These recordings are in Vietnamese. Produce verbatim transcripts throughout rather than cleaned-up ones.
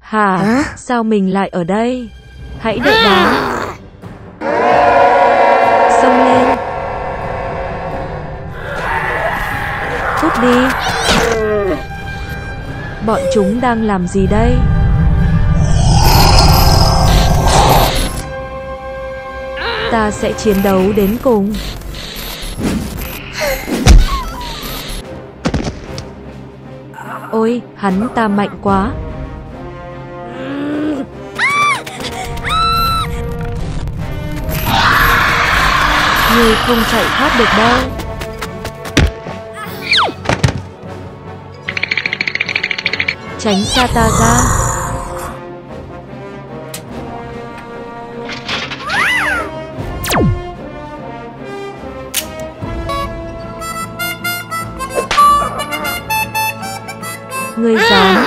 Hả? Hả? Sao mình lại ở đây? Hãy đợi đó. Xông lên. Cút đi. Bọn chúng đang làm gì đây? Ta sẽ chiến đấu đến cùng. Ôi, hắn ta mạnh quá. Ngươi không chạy thoát được đâu. Tránh xa ta ra. Ngươi dám.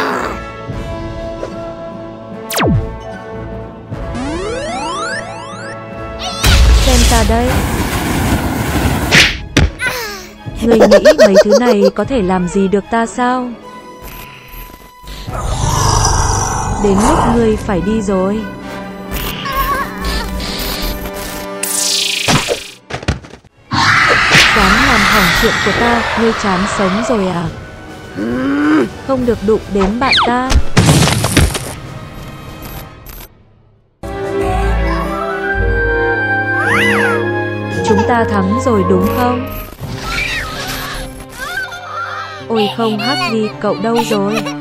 Xem ta đây. Ngươi nghĩ mấy thứ này có thể làm gì được ta sao? Đến lúc ngươi phải đi rồi. Dám làm hỏng chuyện của ta, ngươi chán sống rồi à? Không được đụng đến bạn ta. Chúng ta thắng rồi đúng không? Ôi không, Hắc Ly, cậu đâu rồi?